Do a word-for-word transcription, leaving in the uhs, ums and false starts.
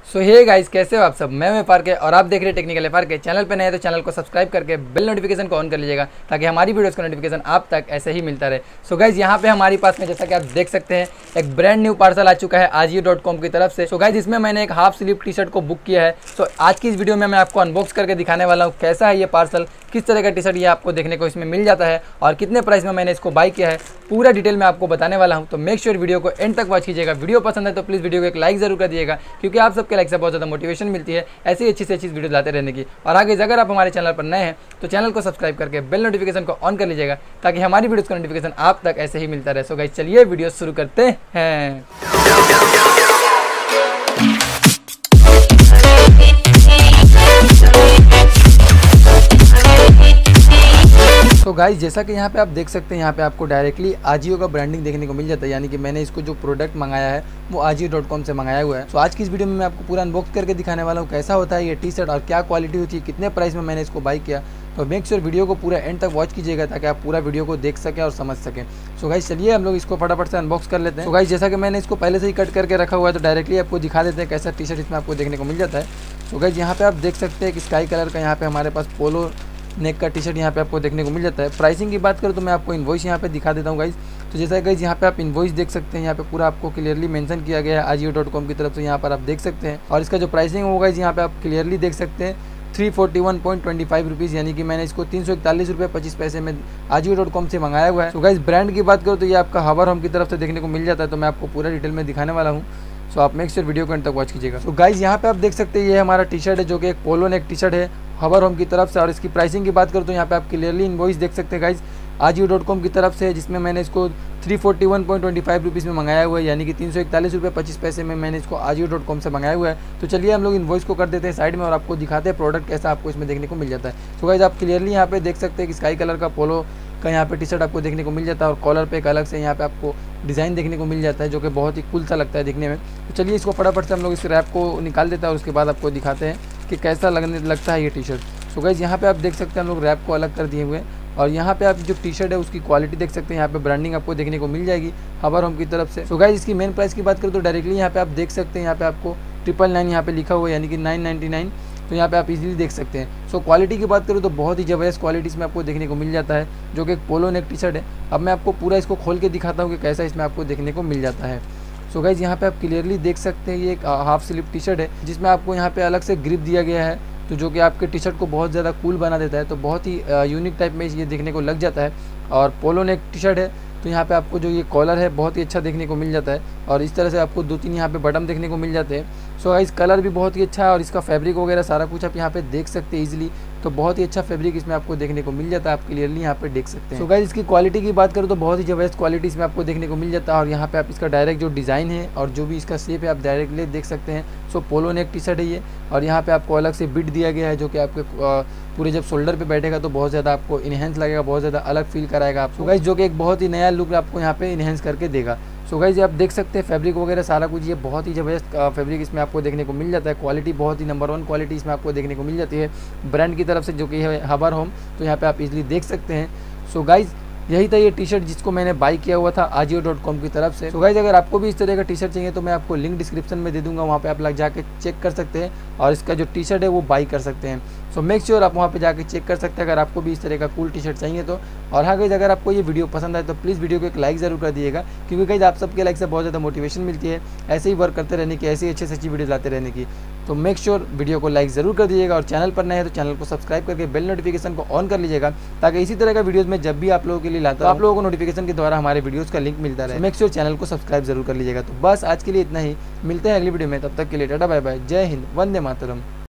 सो hey guys, कैसे हो आप सब। मैं एफ आर के और आप देख रहे हैं technical F R K. Channel पे नए हैं तो चैनल को सब्सक्राइब करके बेल नोटिफिकेशन को ऑन कर लीजिएगा ताकि हमारी वीडियोस का नोटिफिकेशन आप तक ऐसे ही मिलता रहे। सो गाइस, यहाँ पे हमारे पास में जैसा कि आप देख सकते हैं एक ब्रांड न्यू पार्सल आ चुका है आजियो डॉट कॉम की तरफ से। सो गाइस, इसमें मैंने एक हाफ स्लीव टी शर्ट को बुक किया है। सो आज की इस वीडियो में मैं आपको अनबॉक्स करके दिखाने वाला हूँ कैसा है ये पार्सल, किस तरह का टी शर्ट ये आपको देखने को इसमें मिल जाता है और कितने प्राइस में मैंने इसको बाय किया है, पूरा डिटेल में आपको बताने वाला हूँ। तो मेक श्योर वीडियो को एंड तक वॉच कीजिएगा। वीडियो पसंद है तो प्लीज़ वीडियो को एक लाइक जरूर कर दिएगा, क्योंकि आप सबके लाइक से बहुत ज़्यादा मोटिवेशन मिलती है ऐसी अच्छी से अच्छी वीडियो लाते रहने की। और आगे अगर आप हमारे चैनल पर नए हैं तो चैनल को सब्सक्राइब करके बेल नोटिफिकेशन को ऑन कर लीजिएगा ताकि हमारी वीडियोस का नोटिफिकेशन आप तक ऐसे ही मिलता रहे। सो गाइस, चलिए वीडियो शुरू करते हैं। तो गाइस, जैसा कि यहाँ पे आप देख सकते हैं, यहाँ पे आपको डायरेक्टली आजियो का ब्रांडिंग देखने को मिल जाता है, यानी कि मैंने इसको जो प्रोडक्ट मंगाया है वो आजियो डॉट कॉम से मंगाया हुआ है। तो आज की इस वीडियो में मैं आपको पूरा अनबॉक्स करके दिखाने वाला हूँ कैसा होता है ये टी शर्ट और क्या क्वालिटी होती है, कितने प्राइस में मैंने इसको बाई किया। तो मेक श्योर वीडियो को पूरा एंड तक वॉच कीजिएगा ताकि आप पूरा वीडियो को देख सकें और समझ सकें। सो गाइस, चलिए हम लोग इसको फटाफट से अनबॉक्स कर लेते हैं। तो गाइस, जैसा कि मैंने इसको पहले से ही कट करके रखा हुआ है तो डायरेक्टली आपको दिखा देते हैं कैसा टी शर्ट इसमें आपको देखने को मिल जाता है। तो गाइस, यहाँ पे आप देख सकते हैं कि स्काई कलर का यहाँ पे हमारे पास पोलो नेक का टी शर्ट यहाँ पे आपको देखने को मिल जाता है। प्राइसिंग की बात करूँ तो मैं आपको इनवॉइस यहाँ पे दिखा देता हूँ गाइस। तो जैसा गाइस, यहाँ पे आप इनवॉइस देख सकते हैं, यहाँ पे पूरा आपको क्लियरली मेंशन किया गया है आजियो डॉट कॉम की तरफ से, यहाँ पर आप देख सकते हैं। और इसका जो प्राइसिंग होगा यहाँ पे आप क्लियरली देख सकते हैं three forty one point twenty five rupees, यानी कि मैंने इसको तीन सौ इकतालीस रुपये पच्चीस पैसे में आजियो डॉट कॉम से मंगाया हुआ है। तो गाइस, ब्रांड की बात करूँ तो ये आपका हवर होम की तरफ से देखने को मिल जाता है। तो मैं आपको पूरा डिटेल में दिखाने वाला हूँ, सो आप मेक श्योर वीडियो को अंत तक वॉच कीजिएगा। तो गाइस, यहाँ पे आप देख सकते हैं ये हमारा टी शर्ट है जो कि एक पोलो नेक टी शर्ट है हवर होम की तरफ से। और इसकी प्राइसिंग की बात करूँ तो यहाँ पे आप क्लियरली इनवॉइस देख सकते हैं गाइस आजियो डॉट कॉम की तरफ से, जिसमें मैंने इसको three forty one point twenty five rupees में मंगाया हुआ है, यानी कि तीन सौ इकतालीस रुपये पच्चीस पैसे में मैंने इसको आजियो डॉट कॉम से मंगाया हुआ है। तो चलिए हम लोग इनवॉइस को कर देते हैं साइड में और आपको दिखाते हैं प्रोडक्ट कैसा आपको इसमें देखने को मिल जाता है। तो गाइस, आप क्लियरली यहाँ पे देख सकते हैं कि स्काई कलर का पोलो का यहाँ पे टी शर्ट आपको देखने को मिल जाता है और कॉलर पे एक अलग से यहाँ पे आपको डिज़ाइन देखने को मिल जाता है जो कि बहुत ही कूल सा लगता है दिखने में। तो चलिए इसको फटाफट से हम लोग इस रैप को निकाल देते हैं और उसके बाद आपको दिखाते हैं कि कैसा लगने लगता है ये टी शर्ट। तो गाइस, यहाँ पे आप देख सकते हैं हम लोग रैप को अलग कर दिए हुए हैं और यहाँ पे आप जो टी शर्ट है उसकी क्वालिटी देख सकते हैं, यहाँ पे ब्रांडिंग आपको देखने को मिल जाएगी हवर होम की तरफ से। तो गाइस, इसकी मेन प्राइस की बात करूँ तो डायरेक्टली यहाँ पे आप देख सकते हैं, यहाँ पे आपको ट्रिपल नाइन यहाँ पे लिखा हुआ है, यानी कि नाइन नाइन्टी नाइन। तो यहाँ पे आप इजीली देख सकते हैं। सो क्वालिटी की बात करूँ तो बहुत ही ज़बरदस्त क्वालिटी इसमें आपको देखने को मिल जाता है, जो कि एक पोलो नेक टी शर्ट है। अब मैं आपको पूरा इसको खोल के दिखाता हूँ कि कैसा इसमें आपको देखने को मिल जाता है। सो गाइस, यहाँ पे आप क्लियरली देख सकते हैं ये एक हाफ स्लीव टी शर्ट है जिसमें आपको यहाँ पे अलग से ग्रिप दिया गया है, तो जो कि आपके टी शर्ट को बहुत ज़्यादा कूल बना देता है। तो बहुत ही यूनिक टाइप में ये देखने को लग जाता है। और पोलो नेक टी शर्ट है तो यहाँ पे आपको जो ये कॉलर है बहुत ही अच्छा देखने को मिल जाता है और इस तरह से आपको दो तीन यहाँ पे बटन देखने को मिल जाते हैं। सो गाइस, कलर भी बहुत ही अच्छा है और इसका फैब्रिक वगैरह सारा कुछ आप यहाँ पे देख सकते हैं इजीली। तो बहुत ही अच्छा फैब्रिक इसमें आपको देखने को मिल जाता है, आप क्लियरली यहाँ पे देख सकते हैं। सो गाइस, इसकी क्वालिटी की बात करूँ तो बहुत ही ज़बरदस्त क्वालिटी इसमें आपको देखने को मिल जाता है और यहाँ पे आप इसका डायरेक्ट जो डिज़ाइन है और जो भी इसका शेप है आप डायरेक्टली देख सकते हैं। सो पोलो नेक टी शर्ट है ये और यहाँ पे आपको अलग से बिट दिया गया है जो कि आपके पूरे जब शोल्डर पे बैठेगा तो बहुत ज़्यादा आपको इनहेंस लगेगा, बहुत ज़्यादा अलग फील कराएगा आपको गाइस, जो कि एक बहुत ही नया लुक आपको यहाँ पे इनहेंस करके देगा। सो गाइस, आप देख सकते हैं फैब्रिक वगैरह सारा कुछ ये बहुत ही ज़बरदस्त फैब्रिक इसमें आपको देखने को मिल जाता है। क्वालिटी बहुत ही नंबर वन क्वालिटी इसमें आपको देखने को मिल जाती है ब्रांड की तरफ से जो कि है हवर होम। तो यहाँ पे आप इजीली देख सकते हैं। सो गाइस, यही था ये टी शर्ट जिसको मैंने बाई किया हुआ था आजियो डॉट कॉम की तरफ से। तो गाइस, अगर आपको भी इस तरह का टी शर्ट चाहिए तो मैं आपको लिंक डिस्क्रिप्शन में दे दूंगा, वहाँ पे आप लग जाके चेक कर सकते हैं और इसका जो टी शर्ट है वो बाई कर सकते हैं। सो मेक श्योर आप वहाँ पे जाके चेक कर सकते हैं अगर आपको भी इस तरह का कूल टी शर्ट चाहिए तो। और हाँ गाइस, अगर आपको ये वीडियो पसंद आए तो प्लीज़ वीडियो को एक लाइक ज़रूर कर दिएगा, क्योंकि गाइस आप सबके लाइक से बहुत ज़्यादा मोटिवेशन मिलती है ऐसे ही वर्क करते रहने की, ऐसी ही अच्छी से अच्छी वीडियो लाते रहने की। तो मेक श्योर वीडियो को लाइक ज़रूर कर दीजिएगा और चैनल पर नए हैं तो चैनल को सब्सक्राइब करके बेल नोटिफिकेशन को ऑन कर लीजिएगा ताकि इसी तरह का वीडियोज़ में जब भी आप लोगों के लिए लाता हूं आप लोगों को नोटिफिकेशन के द्वारा हमारे वीडियोज़ का लिंक मिलता रहे। मेक श्योर चैनल को सब्सक्राइब जरूर कर लीजिएगा। तो बस आज के लिए इतना ही, मिलते हैं अगली वीडियो में, तब तक के लिए टाटा बाय बाय, जय हिंद, वंदे मातरम।